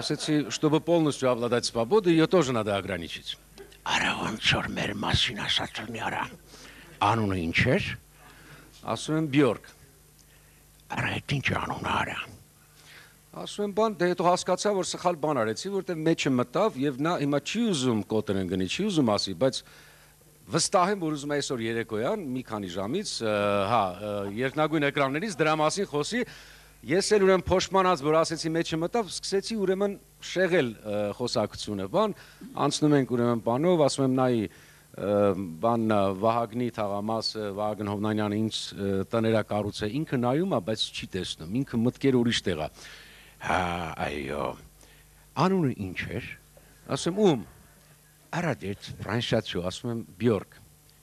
Ասեցի, чтобы полностью обладать свободой, ее тоже надо ограничить. Արա ոնց որ մեր մասին ասած լինի արա։ Անունը ինչ էր։ Ասում եմ Բյորկ։ Արա այդ ինչ անուն արա։ Ասում եմ բան, դե հետո հասկացա, որ սխալ բան արեցի, որտեղ մեջը մտավ եւ նա հիմա չի ուզում կոտրեն գնի, չի ուզում ասի, բայց վստահ եմ, որ ուզում է այսօր երեկոյան մի քանի ժամից, հա, երկնագույն էկրաններից դրա մասին խոսի։ Ես էլ ուրեմն փոշմանած, որ ասեցի մեջը մտավ, սկսեցի ուրեմն շեղել խոսակցությունը, բան, անցնում ենք ուրեմն բանով, ասում եմ նայի բան Վահագնի թաղամասը Վահագն Հովնանյանը ինչ տներա կառուցե, ինքը նայում է, բայց չի տեսնում, ինքը մտքերը ուրիշ տեղ է։ Հա, այո։ Անունը ինչ էր։ Ասում ում։ Արա դեդ Ֆրանսիացու, ասում եմ Բյորկ։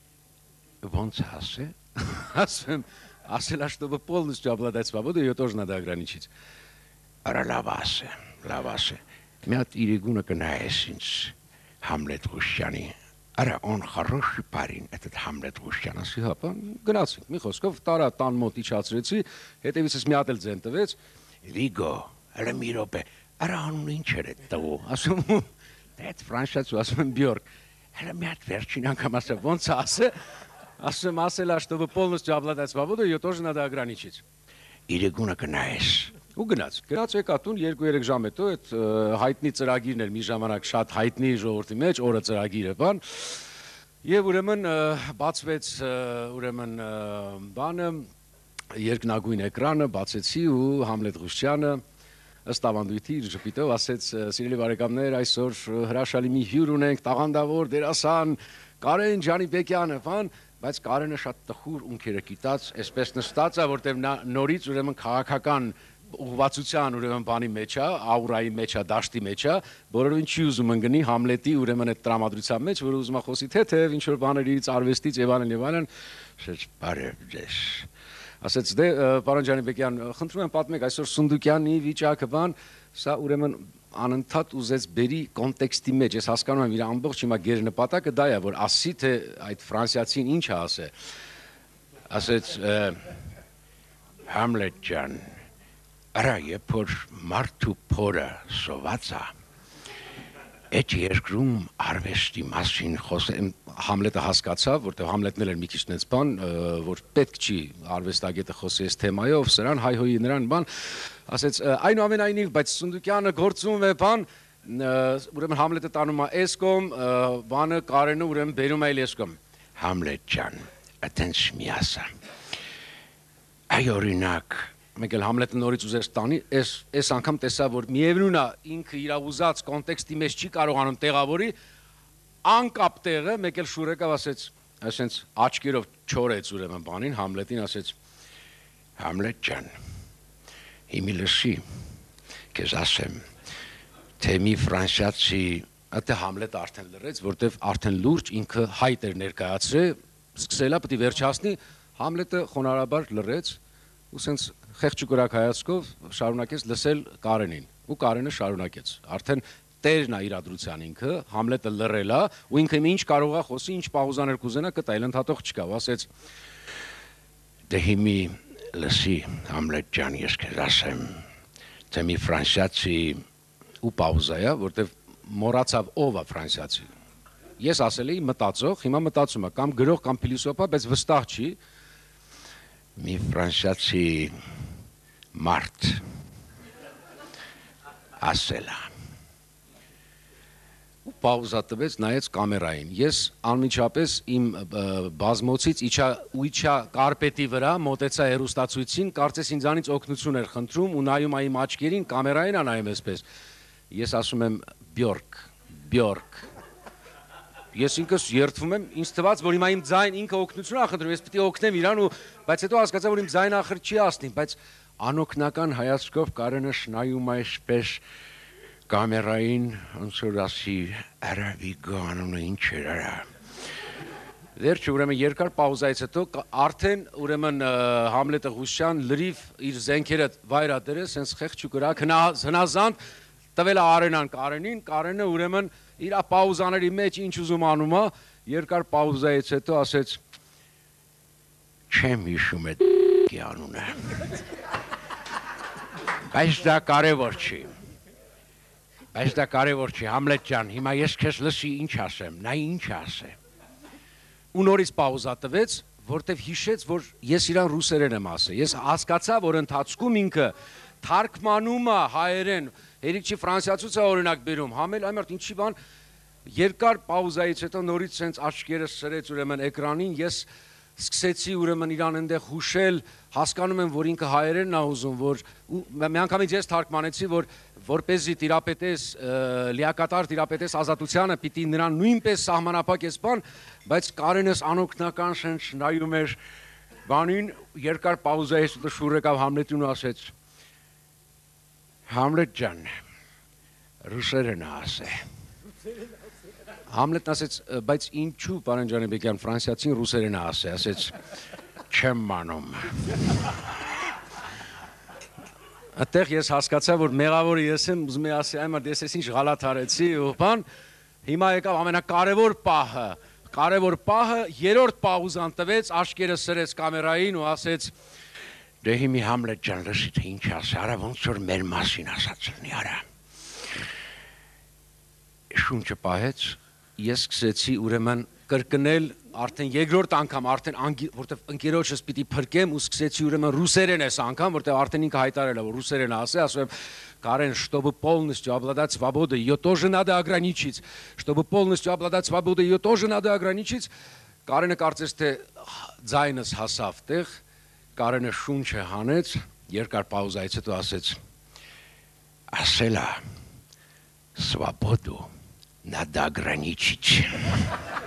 ոնց ասե։ Ասում եմ ասելա, чтобы полностью обладать свободой, ее тоже надо ограничить. Արա լավ ասե, լավ ասե։ Մի հատ իրիկունը կնայես ինձ Համլետ Ղուշյանի։ Արա он хороший парень, этот Համլետ Ղուշյանը։ Ասի հա, բան գնացինք, մի խոսքով տարա տան մոտ իջացրեցի, հետևիցս մի հատ էլ ձեն տվեց։ Վիգո, հələ մի րոպե։ Արա անունը ինչ էր այդ տղու։ Ասում Այդ ֆրանսիացու, ասում եմ Բյորկ։ Հələ մի հատ վերջին անգամ ասա, ոնց ասե։ Ասում ասելա, чтобы полностью обладать свободой, ее тоже надо ограничить. Իրիկունը կնայես։ Ու գնաց եկա տուն 2-3 ժամ հետո այդ հայտնի ծրագիրն էր մի ժամանակ շատ հայտնի ժողովրդի մեջ, օրը ծրագիրը բան։ Եվ ուրեմն բացվեց ուրեմն բանը երկնագույն էկրանը, բացեցի ու Համլետ Ղուշյանը ըստ ավանդույթի իր ժպիտով ասեց սիրելի բարեկամներ, այսօր հրաշալի մի հյուր ունենք, տաղանդավոր դերասան Կարեն Ջանիբեկյանը, բան, բայց Կարենը շատ տխուր ունքերը կիտած, այսպես նստած է, որտեղ նա նորից ուրեմն քաղաքական ուղղվածության ուրեմն բանի մեջ է, աուրայի մեջ է, դաշտի մեջ է, բոլորովին չի ուզում ընկնի Համլետի ուրեմն այդ տրամադրության մեջ, որ ուզում է խոսի թեթև ինչ որ բաներից, արվեստից եւ այլն, ասեց բարև ձեզ։ Ասեց դե պարոն Ջանիբեկյան, խնդրում եմ պատմեք այսօր Սունդուկյանի վիճակը բան, սա ուրեմն անընդհատ ուզեց բերի կոնտեքստի մեջ, ես հասկանում եմ իր ամբողջ հիմա գերնպատակը դա է, որ ասի թե այդ ֆրանսիացին ինչ է ասե։ Ասեց Համլետ ջան, արա երբ որ մարդու փորը սոված է, այդ երկրում արվեստի մասին խոսեմ, Համլետը հասկացավ, որտեղ Համլետն էլ էր մի քիչ նենց բան, որ պետք չի արվեստագետը խոսի այս թեմայով, սրան հայհոյի նրան բան, ասեց այնուամենայնիվ, բայց Սունդուկյանը գործում է բան, ուրեմն Համլետը տանում է այս կողմ, բանը Կարենը ուրեմն բերում է այս կողմ։ Համլետ ջան, այդպես մի ասա։ Այ օրինակ, մեկ էլ Համլետը նորից ուզեց տանի, այս անգամ տեսա, որ միևնույն է ինքը իր ուզած կոնտեքստի մեջ չի կարողանում տեղավորի, անկապ տեղը, մեկ էլ շուր եկավ ասեց, այսենց աչքերով չորեց ուրեմն բանին, Համլետին ասեց. Համլետ ջան, հիմի լսի, քեզ ասեմ, թե մի ֆրանսիացի, Ատե Համլետը արդեն լրեց, որտեվ արդեն լուրջ ինքը հայտ էր ներկայացրել, սկսելա պետք է վերջացնի, Համլետը խոնարհաբար լրեց ու սենց խեղճուկրակ հայացքով շարունակեց լսել Կարենին, ու Կարենը շարունակեց, արդեն տերն է իրադրության ինքը, Համլետը լռել է, ու ինքը ինչ կարող է խոսի, ինչ պաուզաներ կուզենա, կտա, այլ ընդհատող չկա, ասեց. Դե հիմի լսի, Համլետ ջան, ես քեզ ասեմ, թե մի ֆրանսիացի ու պաուզա է, որտեվ մոռացավ ով է ֆրանսիացի։ Ես ասել էի մտածող, հիմա մտածում է, կամ գրող, կամ փիլիսոփա, բայց վստահ չի։ Մի ֆրանսիացի մարդ ասել է։ Ու պաուզա տվեց, նայեց կամերային։ Ես անմիջապես իմ բազմոցից իջա կարպետի վրա, մոտեցա հեռուստացույցին, կարծես ինձանից օգնություն էր խնդրում ու նայում է իմ աչքերին, կամերային է նայում այսպես։ Ես ասում եմ Բյորկ։ Ես ինքս երդվում եմ, ինձ թվաց, որ հիմա իմ ձայն ինքը օգնություն է խնդրում, ես պետք է օգնեմ իրան ու բայց հետո հասկացա, որ իմ ձայնը ախր չի ասնի, բայց անօգնական հայացքով Կարենը շնայում այսպես կամերային, ոնց որ ասի, արա Վիգո անունը ինչ էր արա։ Վերջը ուրեմն երկար պաուզայից հետո արդեն ուրեմն Համլետը Ղուշյան լրիվ իր զենքերը վայրա դրեց, սենց խեղճուկրակ հնազանդ տվել է արենան Կարենին, Կարենը ուրեմն իր պաուզաների մեջ ինչ ուզում անում է, երկար պաուզայից հետո ասեց. Չեմ հիշում այդ անունը։ Բայց դա կարևոր չի։ Բայց դա կարևոր չի, Համլետ ջան, հիմա ես քեզ լսի ինչ ասեմ, նա ինչ ասե։ Ու նորից պաուզա տվեց, որտեվ հիշեց, որ ես իրան ռուսերեն եմ ասել։ Ես հասկացա, որ ընթացքում ինքը թարգմանում է հայերեն, հերիք չի ֆրանսիացուց է օրինակ բերում, համել այմարդ ինչի բան, երկար պաուզայից հետո նորից սենց աչքերս սրեց ուրեմն էկրանին, ես սկսեցի ուրեմն իրան այնտեղ հուշել, հասկանում եմ, որ ինքը հայերենն է ուզում, որ միանգամից ես թարգմանեցի, որ որպեսզի տիրապետես լիակատար տիրապետես ազատությանը, պիտի նրան նույնպես սահմանափակես բան, բայց Կարենս անօգնական շենց նայում էր բանին, երկար պաուզայից հետո շուռ եկավ Համլետին ու ասեց. Համլետ ջան, ռուսերեն ասե։ Համլետն ասեց, բայց ինչու, պարոն Ջանաբեկյան, ֆրանսիացին ռուսերեն ասե, ասեց, չեմ մանում։ Այդտեղ ես հասկացա, որ մեղավորը ես եմ, ուզում եմ ասի, այմարդ ես ինչ ғալաթ արեցի ու բան, հիմա եկավ ամենակարևոր պահը, երրորդ պաուզան տվեց, աչքերը սրեց կամերային ու ասեց, դե հիմի Համլետ ջան, լսի թե ինչ ասե, արա ոնց որ մեր մասին ասած լինի, արա։ Շունչը պահեց, ես սկսեցի ուրեմն կրկնել արդեն երկրորդ անգամ, որտեվ ընկերոջս պիտի փրկեմ ու սկսեցի ուրեմն ռուսերեն այս անգամ, որտեվ արդեն ինքը հայտարարել է, որ ռուսերեն ասե, ասում եմ, Карен, чтобы полностью обладать свободой, ее тоже надо ограничить. Чтобы полностью обладать свободой, ее тоже надо ограничить. Կարենը կարծես թե ձայնս հասավ տեղ, Կարենը շունչը հանեց, երկար պաուզայից հետո ասեց. Ասելա, свободу надо ограничить.